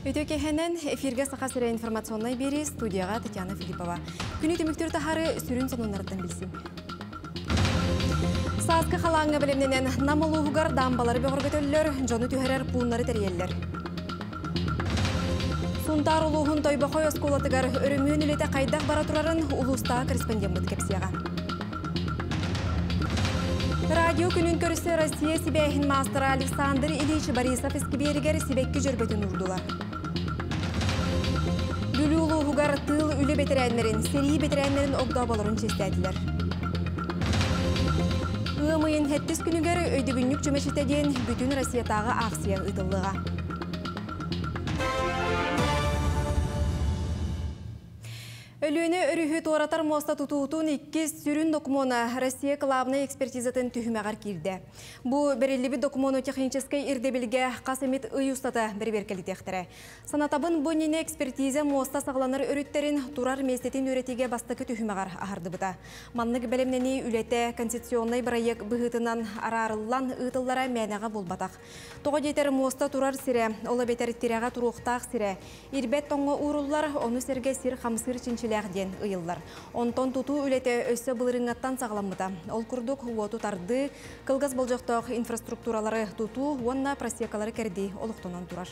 Өтөкехенен эфирге сақасыра информационной бери студияға Татьяна Филиппова. Күні түміктер тахары сүрін сонунарыттан білсін. Саасқы қалаңы білімненен намылуғығар дамбалары бөғіргөтөлілер, жоны түхерер пуынлары тәрелер. Сунтар улуғын тойбақой осколатығар өрімін үлеті қайдақ бара тұрарын ұлыстағы корреспондент бұд кепсияға. Радио күнін көрісі Россия Сибяхин мастера Александр Ильич Борисов Эскиберігер Сибекке жүрбетін ұрдылар. Бүлі улуғығар тыл үлі бетерәнлерін, сери бетерәнлерін оғдабаларын честәділер. Үмейін хәттіс күнігер өйдігіннік жүмешетеден бүтін Россиятағы ақсия ұйтылыға. Өліні өріхі торатар моста тұтуытын 2 сүрін докумона Россия клабына экспертизатын түхімәғар келді. Бұл берелі докумону техническай ирдебілге қасымет ұйыстаты бір беркелітектірі. Санатабын бұніне экспертиза моста сағыланыр өріттерін турар местетін өретеге бастықы түхімәғар ағарды бұта. Маннық бәлемнені үлеті конституционный бірайек бұғытынан арарылан ұйтыллара мәнеға болбатақ. Тоғы детер моста турар сире, олы бетер тиреға тұруқтақ сире. Ирбет тоңғы уруллар, оны серге сир қамсыр чинчилерден ұйыллар. Онтон тұту үлеті өсі бұлырыңаттан сағаламыда. Ол күрдік уоту тарды, кылғыз болжақтық инфраструктуралары тұту, онна просекалары кәрді олықтонан тұрар.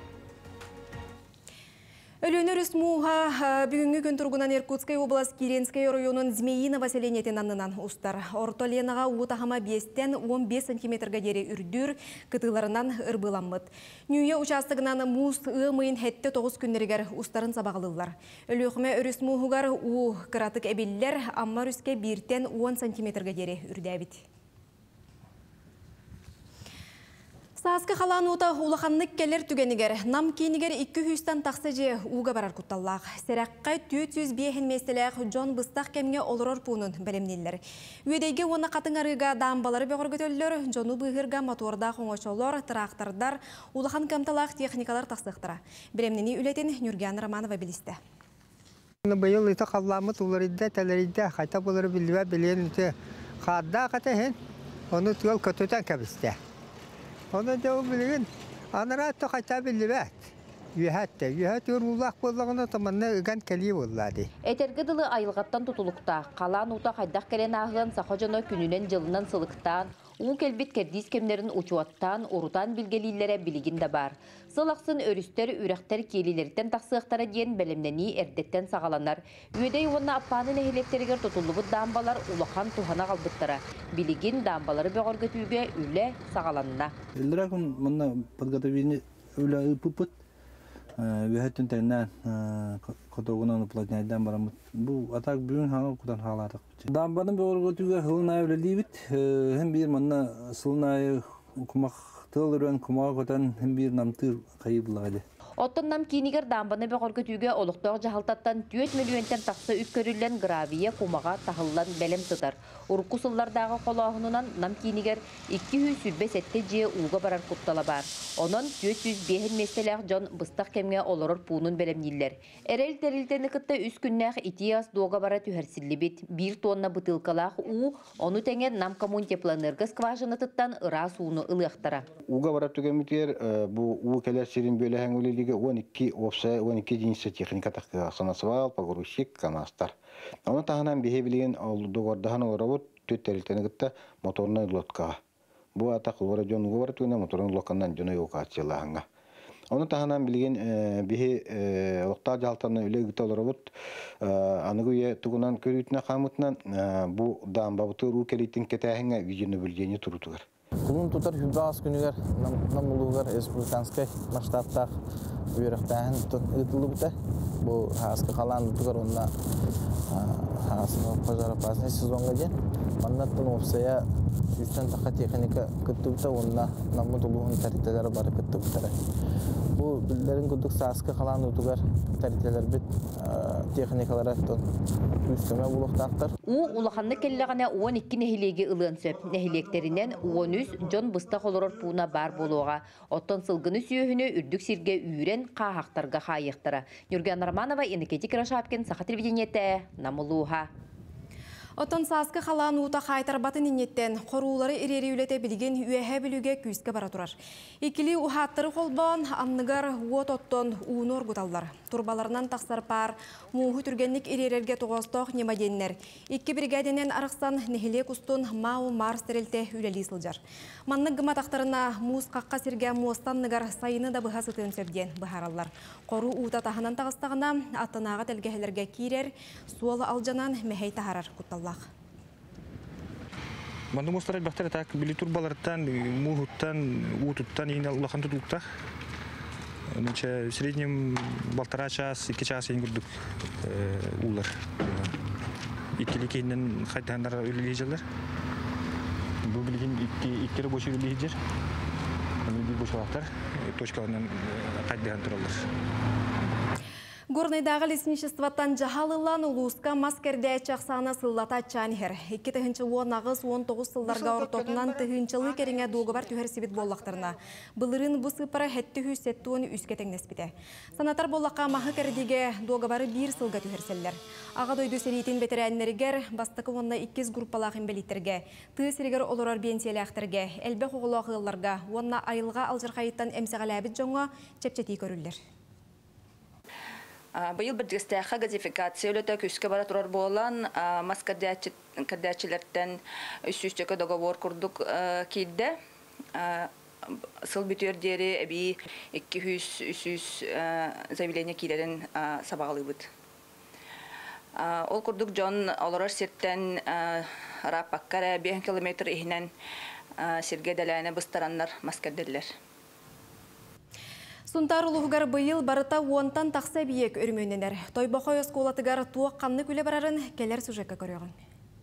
Өлөнөр үсмуға бүгінгі күн тұрғынан Иркутскай облас Киренскай районын Змеиново селенетін анынан ұстар. Ортоленаға ұтағама 5-тен 15 сантиметрға дері үрдір кытыларынан ұрбыламмыд. Нүйе участығынан мұз ұмайын хәтті 9 күндергер ұстарын сабағылылар. Өлөқіме өрісмуғығар ұ қыратық әбелілер аммар үске 1-тен 10 сантиметрға дері үрдәбіт. Саасқы қалан ұта ұлақанлық келер түгенігер, нам кейінігер 200-тан тақсы же ұға барар құтталлақ. Сәрәққа 405 местеләқ Джон Быстақ кемге олырор пуынын бәлемнелер. Өйдейге оны қатын арыға дамбалары бөғіргөтөлілер, Джону бұғырға моторда қоңошолар, трақтардар, ұлақан кәмталақ техникалар тақсықтыра. Бәлемнені үлетін Нүрген Романова білісті. Бұйыл ұйты қалламыт ұлырыйда, тәлерейді, қайта бұлыры білуі білен үті қадда қата оны түгел көтөтен кәбісті. Onu da bilin, anara da kayta bilibet. Yühət urulaq bollağına tamanna ıgan keliye bolladı. Etergıdılı ayılğattan tutulukta, qalan uta qaydaq kelen ağın saxacana gününen jılından sılıqtan, uğun kelbet kerdiz kemlerin uçuattan, orutan bilgelilere biligin de bar. Sılaqsın örüster, ürekter kelilerden taqsıqtara diyen belemneni erdetten sağalanar. Üyedey onna appanın ehlekteriger tutullubu dambalar ulaqan tuhana qalbıttara. Biligin dambaları beğor götüge üle sağalanına. Eldirakun manna podgotовение üle ıpıpıt. Ühettin tenden kotoğunan uplajnaydan baramız. Bu atak bugün hangi kudan haladık. Dambanın beğor götüge hılnay öyle diyebit. Hem bir manna sılnay kumak tığılırın kumağa kotan hem bir namtır kayıbılağıydı. Otton nam kiniger dambanı beğor götüge oluqtaq jahaltattan 4 milyonten taqsa ütkörülen graviye kumağa tahıllan belem tutar. Urkusıllardağı kolağınınan nam kiniger 205 je uğa barar kuttala bar. Onun 405 meseleğ John Bыстaq kemge oloror puunun belemniller. Erel terilteni kıtta 3 günnäq itiyas doğa bara tühersilli bit 1 tonna bıtılkalaq onu tenger nam kommun teplanırgı skvajanatıttan ıra suunu ılığtara. Uğa bara tügemitiyer bu uğa keler sirin böyle henguliliğe 12 ofsa 12 cinsi teknika takı sanasval pagoruşik kanastar. Onu tahanan bihebiliğin doğardahan oravut tütterilteni kıtta motoruna lotka. Bu atak olarak John Uğur tüyne motorun lokandan John'a yok açılahanga. Onu tahanan bilgin bihi oqta jaltanı öyle gıta oravut anıgıya tugunan körütüne kamutnan bu damba butur ukelitin ketehinga gücünü bilgeni turutugar. Kulun tutar hübas günüger namulugar respublikanskay masштабтах üyerekten ıtılı bite. Bu haskı kalan tutar onunla haskı pazara pasne sezonga gen. Mannattın ofsaya üstten taka teknika kıttı bite onunla namuduluğun teriteleri barı kıttı bite. Bu billerin kuduk haskı kalan tutar teriteler bit teknikalara üstüme buluqtaqtır. Ulaqanlı kelleğine 12 nehilegi ılığın söp. Nehilekterinden 13 John Bыстaq oloror puuna bar boluğa. Otton sılgını süyöhünü ürdük sirge üren qahaqtarga xayıqtara. Nurgen Romanova, Energetik Raşapken, Saha Televideniyete, Namuluha. Отон саскы халан ута қайтар батын иннеттен қорулары ирери үлете білген үйәхе білуге күйіске бара тұрар. Икили ухаттыры қолбан анныгар уот оттон уынор ғуталлар. Турбаларынан тақсар пар, муғы түргенlik иререрге тоғастоқ немаденнер. Икки бригаденен арықсан нехиле кустун мау марс терелте үлелі сылжар. Манны гыма тақтарына муыз қаққа серге муыстанныгар сайыны да бұға сытын сөбден бұхаралар. Қору ута тахынан тағыстағына аттынаға тәлгәхелерге кирер, суалы алжанан мәхей тахарар құтталлақ. Манды мұстарай бақтар так били турбалардан, муғыттан, уутуттан еңді ұлақан тұтылықтақ. В среднем 1,5 час, 2 час ең күрдік улар. Иккелі кейінен қайтағандар өлілей жалдар. Бұл білген иккері бошы өлілей жер. Бұл бошы вақтар точкаларынан қайтаған тұралдар. Горныйдағы лесничествоттан жағалылан улуыска маскерде чақсаны сыллата чанихер. 2019 сылларға ортотынан тыхынчылы кереңе доғы бар түйер себет боллақтарына. Бұлырын бұ сыпара хәтті хүсеттуын үскетен неспіде. Санатар боллаққа мағы кәрдеге доғы бары 1 сылға түйерселер. Аға дойду серейтін бетерәннергер, бастықы онна 2 группалағын белиттерге, тығы серегер олырар бенсиялі әқтерге, әлбе қоғылағыларға, онна айылға алжырқайыттан әмсіғаләбіт жоңа чепчеті көрілдер. Быйыл бірдігістәқі газификация өліті күске бара тұрар болан мас кардиячилерден үс-үстекі договор күрдік кейді. Сыл бүтердері әбі 200-300 заявление кейдерін сабағылы бұд. Ол күрдік жон оларар серттен раппаққара 5 километр ехінен серге дәләне бұстаранлар мас кардерлер. Сунтар улуғығар бұйыл барыта уонтан тақса биек өрмөненер. Тойбақой осколатығар туақ қанны күлі барарын келер сюжетке көріғын.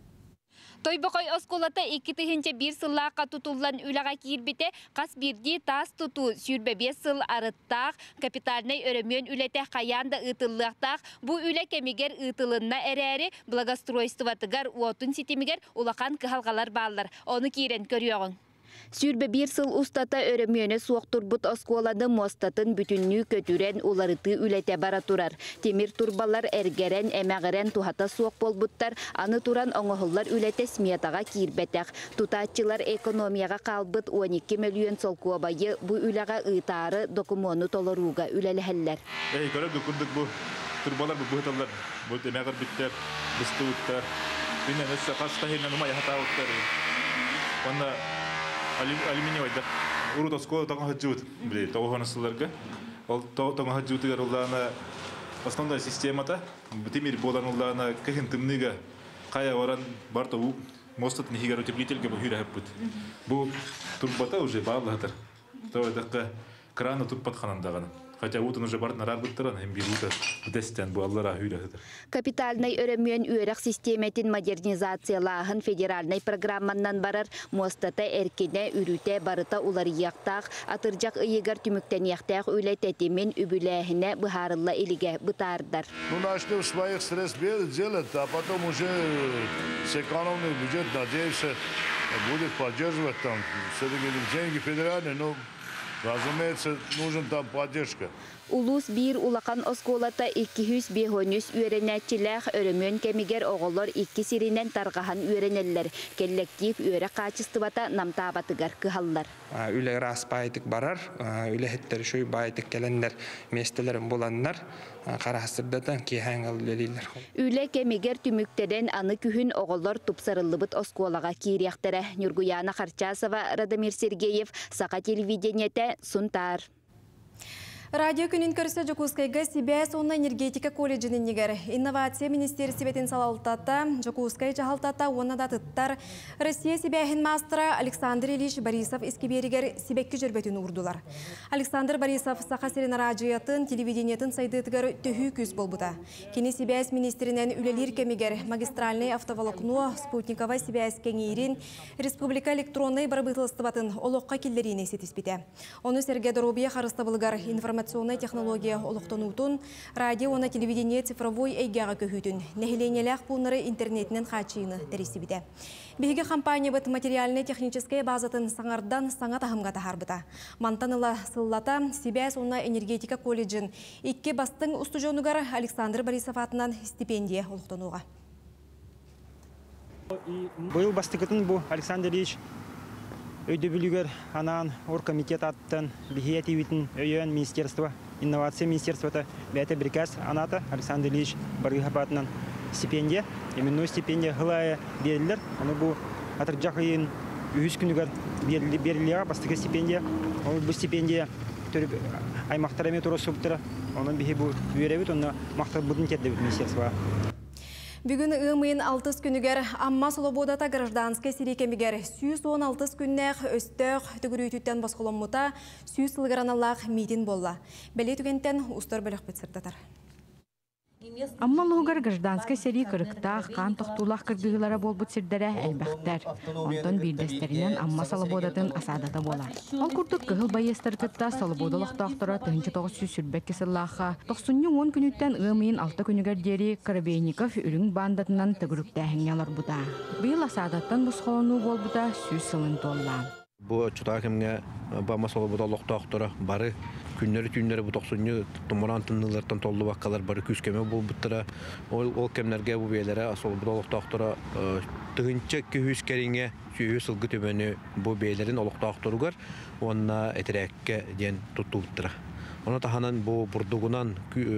Тойбақой осколата 2-1 сыллаққа тұтылан үліға кирбете қас бірді тас тұту сүрбе 5 сыл арыттақ, капиталнай өрөмөн үләте қаянда ұтылықтақ, бұ үлі кемегер ұтылынна әрәрі благостройстватығар уотын сетемегер улақан кығалғалар балар. Оны кейрен көріғын. Сүрбе 1 сыл устата өрөмөне суоқтур бұт осколады мостатын бүтінні көтүрен уларыты үлете бара турар. Темир турбалар әргерен, әмәғірен тухата суоқ бол бұттар, аны туран оңығылар үлете сметаға кирбетәқ. Тутатчылар экономияға қалбыт 12 миллион солкуа байы бұ үліға ұйтары докумону толоруға үлеліхәллер. Көріп күрдік бұ турбалар бұ бұғыталар, бұ әмәғір біттер, бұсты ұттар. Бінен өсі қасқа хелінен ұмай хата ұттар. Алюминиевый урут осколы тоңа хаджут, блин, того насыларга. Ол тоңа хаджутыгар уллана основная системата. Битимир болан уллана кахин тымныга кая варан барта у мостат нихигар утеплительге бухира хаппут. Бу турбата уже баалахтар. То это крана турбат ханандаган. Хотя утын уже барт нарар буттаран, hem bir uta testen bu allara hüyredir. Kapitalnay örömön üörek sistemetin modernizasiyalahın federalnay programmandan barar mostata erkine ürüte barıta ularıyaqtaq, atırcaq ıyıgar tümükteniyaktaq öyle tetimin übülehine bıharılla ilige bıtardar. Ну, начнем своих средств делать, а потом уже сэкономный бюджет, надеемся, будет поддерживать там все-таки деньги федеральные, но разумеется, нужен там поддержка. Улус bir ulakan oskolata 200 üörenetçiler örümön kemiger oğullar 2 sirinen targahan üöreneller. Kollektif üöre kaçıstıvata namtabatıgar kıhallar. Üle ras baytık barar, üle hetleri şöy baytık gelenler, mestelerin bulanlar, karahsırdatan ki hangal leliler. Üle kemiger tümükteden anı kühün oğullar tupsarıllıbıt oskolaga kiriyaktere. Nurguyana Kharchasova, Radamir Sergeyev, Saka televideniyete Suntar. Радио күнін көрсі Жокускайға Сибәс онна энергетика колледжінің негер. Инновация министері Сибетін салалтата, Жокускай жағалтата онна да тұттар. Россия Сибәхін мастера Александр Ильич Борисов ескеберігер Сибәккі жүрбетін ұрдылар. Александр Борисов сақа серін радиоятын, телевидениятын сайдытығыр төхі күз болбыда. Кені Сибәс министерінен үлелер кемегер магистральный автоволокно спутниковай Сибәс кеңейрін республика электронный барбытылыстыбатын олыққа келлеріне сетіспеті. Оны Сергей Доробия қарыстабылығар информационная технология олықтанутын, радио, телевидение цифровой әйгеға көхітін, нәхіленеләқ бұлнары интернетінен қачыйны дәресібіде. Беге компания бұт материальный техническая базатын саңардан саңа тахымға тахарбыта. Мантаныла сыллата Сибәс онна энергетика колледжін 2 бастың ұстыжонугар Александр Борисов атынан стипендия олықтануға. Быйыл бастыкытын бу Александр Ильич өйдө бүлүгөр анан оргкомитет аттан бихия тибитин өйөн министерство, инновация министерството бәте приказ аната Александр Ильич баргы хапатынан стипендия, именной стипендия хылая берилер. Аны бу атыржак ыйын 3 күнүгөр берилер бастыкы стипендия. Ол бу стипендия төрүп аймактарымен турасыптыра. Онун бихи бу үйрөбүт, онна мактап будун кетти министерство. Бүгін ымын 6 күнігер Амма Солободата гражданскай сирекемігер 116 күннәқ өстіқ түгірүйтіттен басқолыммыта 100 сылғыраналақ митин болла. Бәле түгенттен ұстар бөлік бітсірдатар. Амма лугар гражданскай сери кырыктах кан тохтулах кырдыгылара болбут сирдере элбәхтер. Онтон бирдестеринен Амма Солободатын асадата болар. Ал курдук кыгыл байыстар кытта Солободалык тохтора 1900 сүрбәкке сыллаха 90 күнүттен ымын 6 күнүгер дери Карабейников үрүң бандатынан тыгырыктахыңялар бута. Быйыл асадаттан бусхолону болбута 100 сылын толла. Бу чутакымга Амма Солободалык тохтора бары күннәре бу 90 томоран тыннылардан толлы баккалар бары күскеме булбуттара. Ол кемнәргә бу бәйләре Солободалык тохтора тыгынча күз кериңе сүйү сылгы төбөнү бу бәйләрен олык тохторугар онна этерәккә ден тутултыра. Оны таханан бу бурдугунан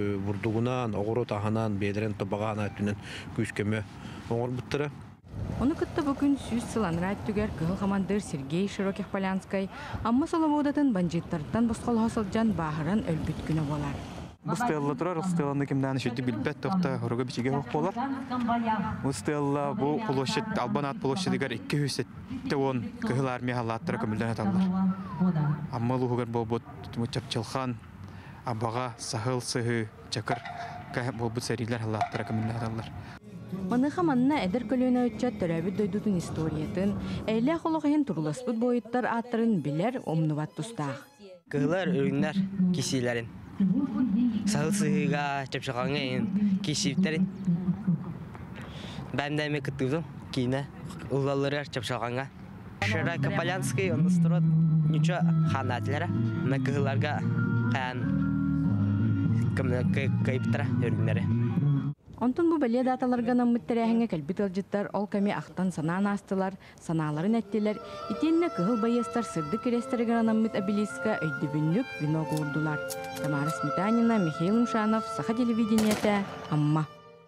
огоро таханан бәйләрен табагана түнен күскеме оңор буттыра. Оны кытта бүгін 100 сыланрат түгер кыл командир Сергей Широких Полянскай Амма Солободатын банжиттардан босқол хосылжан бахыран өлбүт күнө болар. Бустелла турар, устелланы кимден шүтти билбет тохта хорога бичиге хок болар. Устелла бу площадь Албанат площадыгар 210 кыгыл армия халаттары көмүлдөн аталар. Амма лугар болбут мучапчылхан абага сахыл сыгы чакыр болбут серилер халаттары көмүлдөн аталар. Маныха манна эдер көлөнө өтчат төрөбүт дойдутун историятын, эйле хологын туруласпыт боюттар аттарын билер омнуват тустах. Кыгылар өрүннөр кисилерин. Сахылсыга чапшагаңын кисиптерин. Бәндәме кыттым, кине уллалары чапшаганга. Широкий Полянский он строит ничего ханатлара, на кыгыларга кан кайптара өрүннөрү. Онтон бу беле даталарга наммыттерәһеңе кәлбит алжыттар ол ками ахтан санаан астылар, санааларын әттелер, итенне кыгыл байыстар сырды керестерген наммыт обелиска өйдөбүнлүк вино курдулар. Тамара Сметанина, Михаил Мшанов, Саха телевидениете, Амма.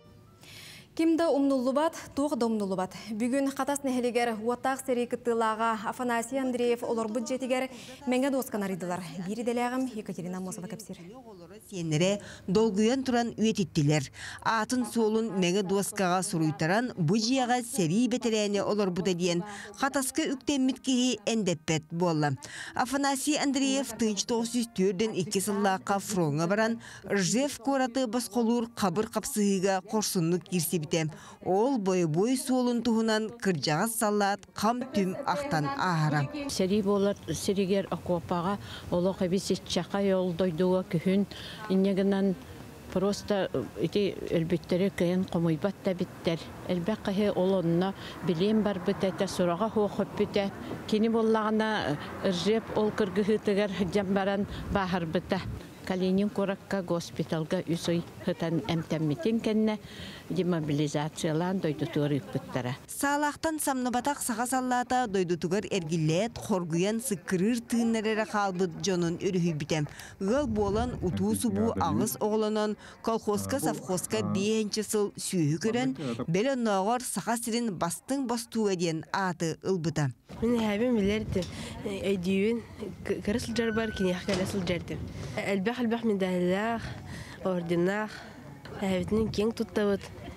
Кимда умнулубат, туг домнулубат. Бүгүн катас нехелигер уаттак сери кыттылага Афанасий Андреев олор бюджетигер меңе доскан арыдылар. Бири делегим Екатерина Мосова кепсир. Сенере долгуян туран үетиттилер. Атын солун меңе доскага суруйтаран бужияга сери бетерене олор буда диен катаскы үктеммиткеги эндеппет болла. Афанасий Андреев 1904-ден 2 сыллаакка фронга баран Ржев кораты басколур кабыр капсыгыга корсунлук кирси ол бой солун туһунан кыржагас саллат кам түм ахтан аара. Сери болар серигер акопага олока бисиччака йолдойдуга күһүн иннегенен просто эти элбеттере кайын комойбат та биттер. Элбеккахе олонна билем бар битете сурага хохоп бите. Кини боллагана Ржеп ол кыргыһытыгар жамбаран бахар бите. Калинин коракка госпиталга үсөй хытан эмтеммитин кенне демобилизациялан дойдутугар үкпүттара. Салахтан самнабатак сага саллата дойдутугар эргилет хоргуян сыкырыр тыыннарыра халбыт жонун өрүхүй битем. Гыл болан утуусу бу агыс оголонон колхозка совхозка биенче сыл сүйү көрөн беле ногор сага сирин бастың бастууга диен аты ылбыта. Мен хабим билерди эдиюн кырысыл жар бар кини хакаласыл жарды. Элбах медалях орденах хабитин кең туттабыт.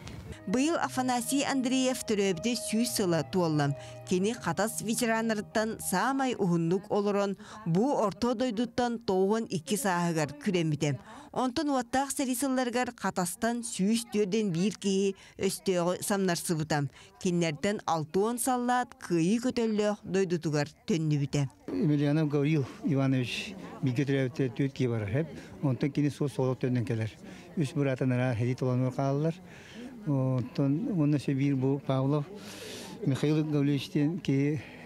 Быйыл Афанасий Андреев төрөбүдө 100 сыла туоллам. Кени катас ветеранырыттан самай ухуннук олорон бу орто дойдуттан тоогон 2 саагар күремитем. Онтон уаттак серисылларгар катастан 104-ден 1 кии өстөөгө самнарсыбытам. Киннерден 6 саллаат кыйы көтөллөөх дойдутугар төннүбүтем. Емельянов Гаврил Иванович бигетиревте төт кии бар хеп. Онтон кини солок төннөн келер. Үс буратанара хедит оланыр каалар. Онтон онна бир бу Павлов Михаил Гавриловичтен ки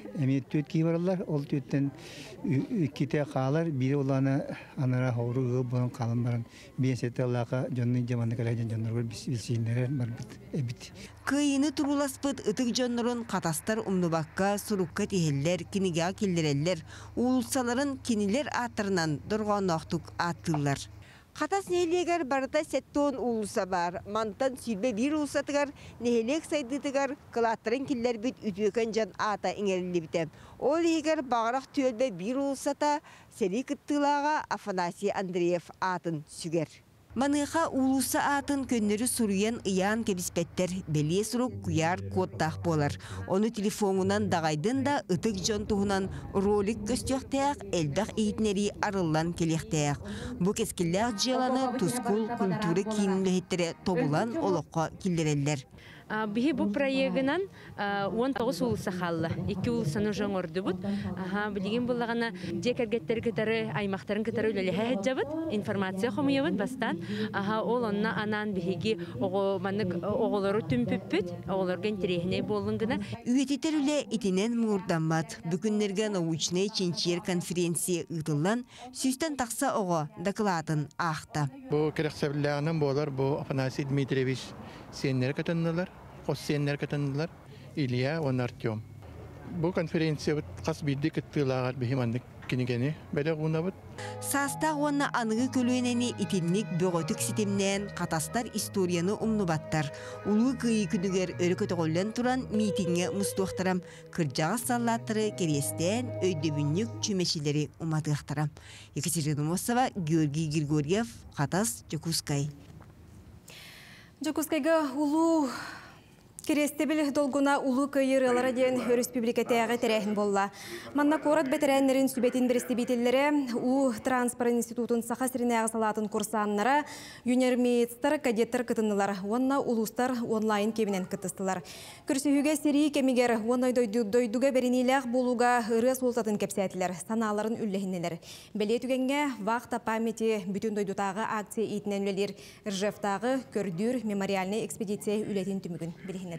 эмиеттүт кибарлар ол түттен ките калар бири уланы анара хору бон калын баран бесете лака жонны жаманы калайдан жоннор билсинер бар бит Кыйыны туруласпыт ытык жоннорун катастар умнубакка сурукка тихеллер киниге киллереллер улсаларын кинилер атырынан доргоноктук атылар. Катас нехелегер барыта сеттон улуса бар. Мантан сүйбе бир улусатыгар нехелек сайдытыгар кылаттырын киллер бит үтүөкөн жан ата иңерли бите. Ол егер багырак түйөлбе бир улусата сери кыттылага Афанасий Андреев атын сүгер. Маныха улуса атын көннөрү суруян ыян кебиспеттер белие сурук куяр коттах болар. Оны телефонунан дагайдын да ытык жон туһунан ролик көстөктәк элбах ийитнери арыллан келектәк. Бу кескилләк җыланы тускул культура кийимлехеттере тобулан олокка килдереллер. Биһи бу проектынан 19 улуса халла. 2 улусаны жоңорду бут. Билген буллагана декергеттер китары, аймактарын китары үлелеһе жабыт, информация хомуябыт бастан. Ол онна анан биһиги огоманык оголору түмпүппүт, оголорга интерехне болунгына. Үетитер үле итинен мурданмат. Бүгүннерге научный чинчер конференция ытыллан сүстен такса ого докладын ахта. Бу керексебилягынан болар, бу Афанасий Дмитриевич сеннер катаннылар. Сеннер катаннылар Илья он Артем. Бу конференция кас бидди кыттылагар бихимандык кинигени беле гунабыт. Саста онна аныгы көлүенени итинник бөгөтүк ситемнен катастар историяны умнубаттар. Улуу кыйы күнүгер өрөкөтөгөллөн туран митингге мустуактарам. Кыржага саллаттыры керестен өйдөбүннүк чүмешилери уматыактарам. Екатерина Мосова, Георгий Григорьев, Катас, Жокускай. Жокускайга улуу Керестебил долгуна улуу кыйырылары ден республикатағы терехин болла. Манна корат бетерәннерин сүбетин берестебителлері у транспорт институтын саха сиринеға салатын курсаннара юнермейстер кадеттер кытынылар. Онна улустар онлайн кебінен кытыстылар. Күрсүхүге сирии кемигер онна дойдуга беринилях болуга ыры солтатын кепсәтілер, саналарын үллехинелер. Беле түгенге вақта памяти бүтін дойдутағы акция итінен үлелер Ржевтағы көрдүр мемориальный экспедиция үлетін түмігін білігінет.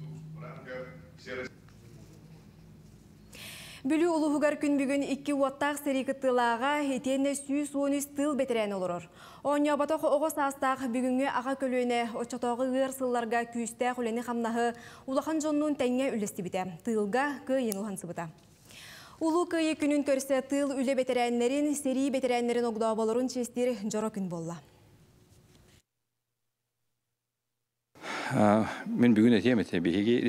Бүлі улуғығар күн бүгін 2 уаттақ сері кыттылаға етені 113 тыл бетерен олырыр. Оня батоқ оғыз астақ бүгінгі аға көліне очатоғы ғырсылларға күйісті құлені қамнағы улахан жонның тәңе үлесті біте. Тылға күйін ұлғансы бұта. Улу күйі күнін көрсе тыл үлі бетеренлерін, сері бетеренлерін оғдаубалырын честер жоро күн болла. Мен бүгін әтемете бейге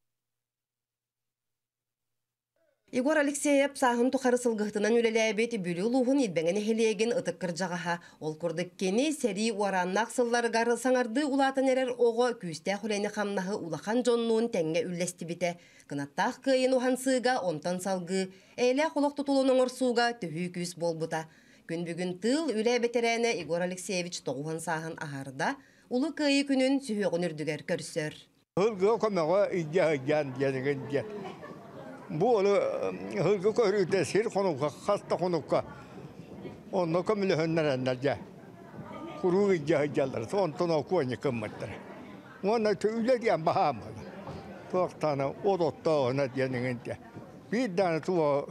Igor Alekseyev sahın tuxarı sılgıhtından ülelәbet bülü luğun ilbәңen ehilegen ıtık kırcağaha. Ol kurduk keni seri uarannaq sıllargar sanardı ulatan erer oğu küste xuleni xamnahı ulakan jonnuğun tenge üllesti bite. Kınattaq kıyın uhan sığga ontan salgı. Eyle xoloq tutulunun orsuğga tühü küs bolbuta. Gün bugün tıl ülebeterene Igor Alekseyevich toğuhan sahın aharda ulu kıyı günün sühüğün ürdüger körsör. Hılgı komağa iddiagan yanıgın. Bu onu hılgı körüte sir konukka, hasta konukka. Onu kamile hönnerenlerce. Kuru iddiaganlar. Ondan okuğunu kımmattır. Ona tüyle diyen bahamalı. Tuğaktana odotta ona yanıgın. Bir tane tuğa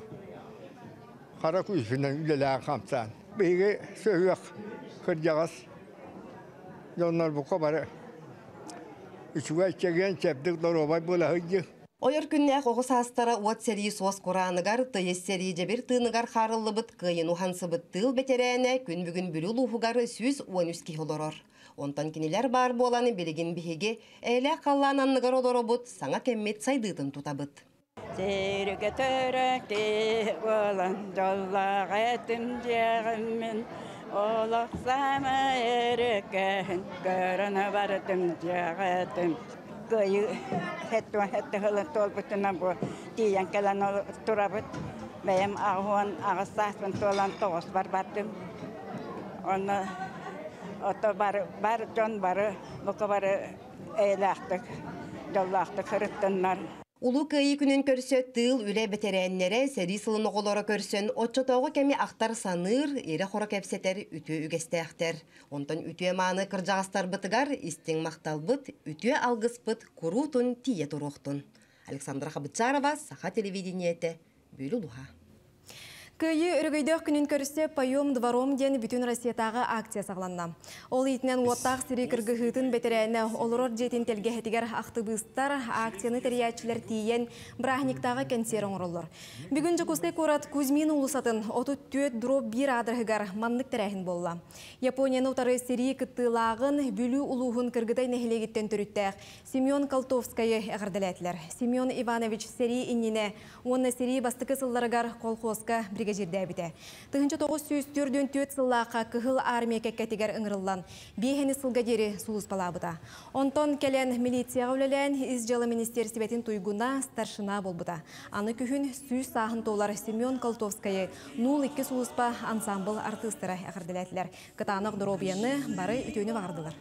kara kuyusundan üleler kamsan. Bir söhüğü kırcağız. Onlar bu kadar üçüge çeken çeptik dorobay bula hıcı. Oyur künnäk oğuz hastara uat seri sos kuranıgar, tıyız seri cebir tığınıgar xarıllıbıt, kıyın uhansıbıt tığıl beterene, gün bugün bülü luğugar 113 ki oloror. Ondan kiniler bar bolanı biligin bihigi, eyle kallananıgar olorobut, sana kemmet saydıdın tutabıt. Serge törekti olan jollağa ettim ceğimin, olaq sama erken, görene vardım ceğitim. Kıyı hette hılı tolbutuna bu diyen kelen turabıt. Benim ağuan ağıstasın tolan toğuz var battım. Onu oto bar can barı bu kadar eylaktık, jollaktık hırıttınlar. Ulu kıyı günün körsö tığıl üle beterenlere seri sılın oğulara körsön, otçotoğu kemi aktar sanır, ere xora kepseter, ütü ügesteğter. Ondan ütüye manı kırcağıstar bıtıgar, istin maktal bıt, ütüye algıs bıt, kurutun tiye turuqtun. Александра Хабычарова, Саха телевидениеті, Бөлі Луха. Күйі үргейдіқ күнін көрісі «Поем двором» ден бүтін Россиятағы акция сағланна. Ол етінен уаттақ сірі кіргіғытын бетерәйіні олырор жетін телгехетігер ақтыбыстар акцияны тәриятчілер тиен брахниктағы кәнсер оңырылыр. Бүгін жүкісті көрат Кузьмин ұлысатын 34 дроп 1 адырғығар маннық тәрәйін болла. Японияны ұтары сірі кіттілағын бүлі ұлуғын кіргітай нәхілегеттен түріттәқ Семен Колтовскайы әғірділәтілер. Семен Иванович сірі инніне, оны сірі бастықы сылларығар колхозка жерде бите. Тыгынчы 904 сыллақа кыгыл армия кәккәтігер ыңырылан. Бейхені сылгадері сулыс балабыда. Онтон кәлен милицияға өлелән изжалы министерсібетін туйгуна старшина болбыда. Аны күхін сүйс сағын толар Семен Колтовскайы 0-2 сулыспа ансамбл артыстыра әғірділәтілер. Кытанық дұробияны бары үтөні бағырдылар.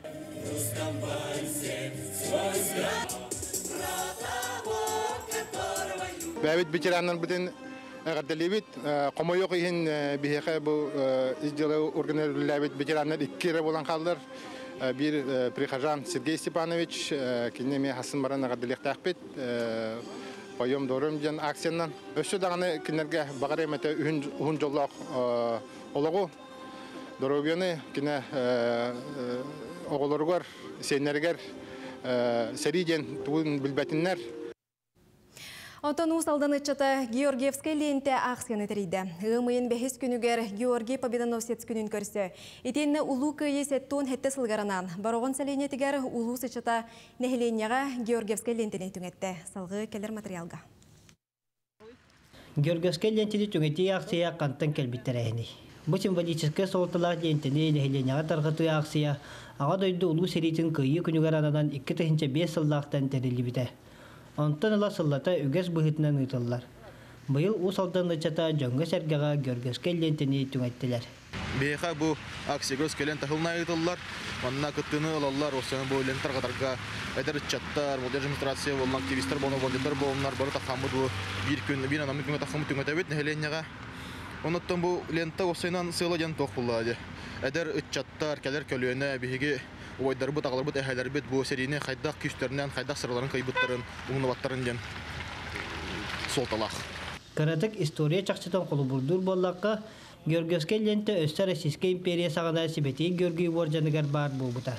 Бәбіт бетераннан бүтін Әғарделебет, қомойоқ ехін бейхеқе бұл изделі органерләбет ветерандар иккері болан қалдар. Bir прихожан Сергей Степанович, кенеме хасын баран әғарделек тәқпет, Поем дорым ден акциянан. Өсі дағаны кенерге бағар еметі үхін жоллақ олығы. Доробияны кене оғылырғар, сейнергер, сәриден туын білбәтінлер. Антон Усалдан ыччата Георгиевскай ленте акцияны тәрейді. Ғымайын бәхес күнігер Георгий Победоносец күнін көрсі. Етенні ұлу көйе сәттуын хетті сылғаранан. Бароғын сәленетігер ұлу сычата нәхіленияға Георгиевскай лентені түңетті. Салғы келер материалға. Георгиевскай лентені түңетті акция қанттан кәлбеттірәйіні. Бұл символический солтылақ лентені нәхіленияға тарғыты акция аға дойды ұлу сәретін көйе күнігер анадан 2-5 сыллақтан тәрелі біті. Онтан ала сыллата үгес бұғытынан ұйтылар. Бұйыл ұсалдан ұчата жоңғы сәргіға Георгиевскай лентені түңеттілер. Бейха бұл аксигос келен тахылна ұйтылар. Онына күттіні ұлалар, осыны бұл лентар қатарға әдір үтчаттар, молдер демонстрация болын активистер болын, волонтер болынлар, бары тақамыд бұл бір анамын күнге тақамыд түңетәбет нәхеленияға. Оныттан бұл лента осыйнан сыйла ден тоқ бұллады. Әдір үтчаттар, кәлер көлуені бейге ойдар бұт, ағылар бұт, әхәлер бұт, бұл серіне қайдақ күштерінен, қайдақ сыраларын қайбыттарын, ұңынываттарын ден солталақ. Каратык история чақчытан қолы бұрдыр боллаққа Георгиевскай ленті Өстер Российская империя сағына Сибетей Георгий Воржаныгар бар бұл бұта.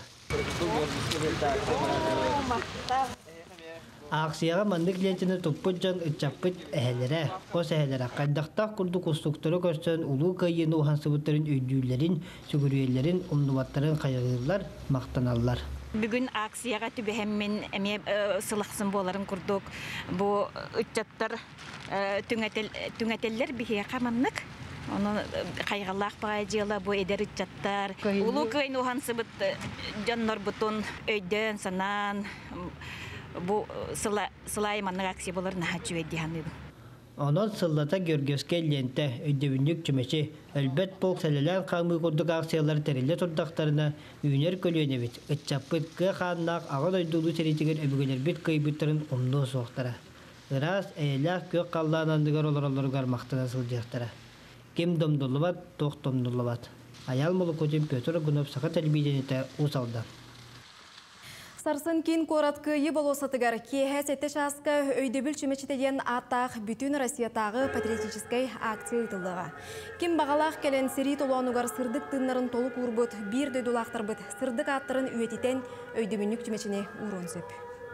Акцияға мандық лентіні тұппыт жан үтчаппыт әхәлері. Қос әхәлері қайдақтақ күрді құстықтыры көрсен ұлы қайын оған сыбыттарын өйдүйлерін, сүгірүелерін, ұмдываттарын қайығылар, мақтаналар. Бүгін акцияға түбәхеммен әме сылақсын боларын күрдік. Бұл үтчаттар түңәтелер бігеге қаманнық. Оны қайғалақ бағай жела бұл әдер үтчаттар. Ұлы қайын оған сыбыт жаннар бұтын өйден, санан, bu sılaymanlık aksiye bolarına haçı edihanıydı. Onun sılata Gеоргиевскай lente ödevünlük cümesi elbet bol seleler kanlı kurduk aksiyaları terille turdaklarına üner kölüyene bit. Etçapıt kı xannak ağa doydulu seritiger öbügeler bit kıybıtların omlu soğuktara. Iraz eylak gök kallağınandıgar olur garmaktına sılcaktara. Kim domdulubat, toq domdulubat. Ayal molu koçun Pötür Gunov sakat elbidenete usaldan. Сарсын кин кораткы еболосатыгар киэхэ сетте шаска өйдөбүл чүмечитеден аттақ бүтін Россиятағы патриотической акция ұйтылыға. Ким бағалақ келен сери толуанугар сырдық тыннарын толық урбут, бір дөйдулақтар бұд, сырдық аттырын үйетитен өйдөбүннік чүмечіне урон сөп.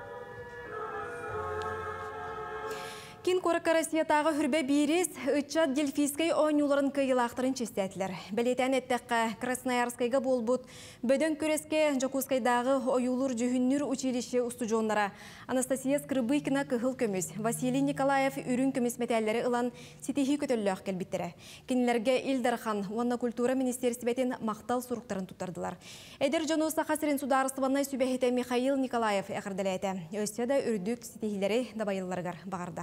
Кин коракка Россиятағы хүрбе бирис, ытчат дельфийскай ойнуларын кыйылақтырын честетілер. Белетен әттәққа Красноярскайға болбут, бөден көреске Жокускайдағы ойулur жүхіннүр училище устужонлара Анастасия Скрыбыкина кыгыл көміз, Василий Николаев үрін көміз метәллері ылан ситихи көтөллөк келбиттері. Кинлерге Илдархан, Уанна культура министерстветін мақтал суруктарын тұттардылар. Эдер Жануса Хасырин сударыстываннай сүбәхеті Михаил Николаев әқірділәйті. Өсседе үрдік ситихилері дабайыларғар бағарда.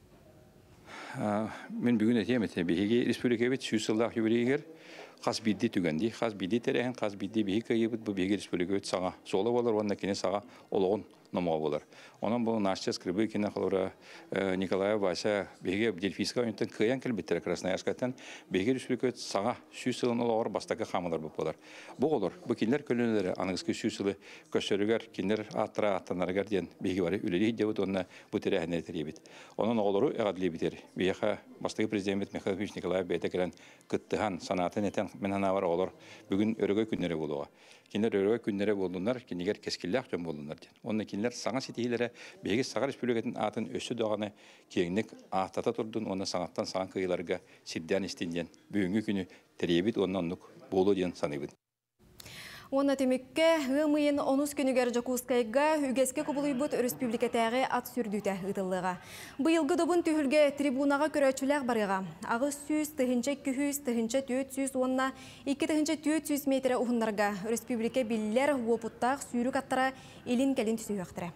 Мен бүгін әтемет беге республикабет сүйсіллақ юбилейгер қас бидді түгенді. Қас бидді тәрәхін, қас бидді беге кайыбыт бұл беге республикабет саға солы болар, онна кене саға олығын номого болар. Онан бұл нашча скрыбы кина қалура Николая Вася беге Дельфийска ойынтын кыян келбеттері Красноярскаттан беге республикат саңа сүйсілін олар бастағы қамылар бұл болар. Бұл олар, бұл кинлер көлінелері аныңызғы сүйсілі көшірігер, кинлер аттыра аттанарығар ден беге бары үлелей деуіт онына бұл тері әнері теребет. Онан оғылыру әғадылей бітер. Беге бастығы президент Михаил Николаев бәйті келен кыттыған санатын етен менхана бар олар бүгін өрігөй күннері болуға. Кинлер өрігөй күннері болдыңдар, кинегер кескілләқ жөн болдыңдар ден. Онына кинлер саңа сетейлері беге сағар республикатын атын өсі доғаны кеңнік ақтата тұрдың, оны саңаттан саңа кыйларға сирден істенден. Бүгінгі күні теребет оннан нүк болу ден саныбын. Оны темекке ғымыйын 10 күнігер Жакускайға үгеске көбілейбіт республикатағы ат сүрдүйті ұтылыға. Бұйылғы добын түйілге трибунаға көрәчіләқ барыға. Ағы сүз, тығынча күхіз, тығынча түйет сүз, онына 2 тығынча түйет сүз метрі ұғындарға республика білілер опыттақ сүйрік аттара елін кәлін түсі өқтірі.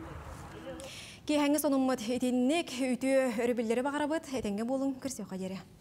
Кейхәңі соныммыд етеннек үйті өрібілері бағарабыд, әтенге болың күрсе қадері.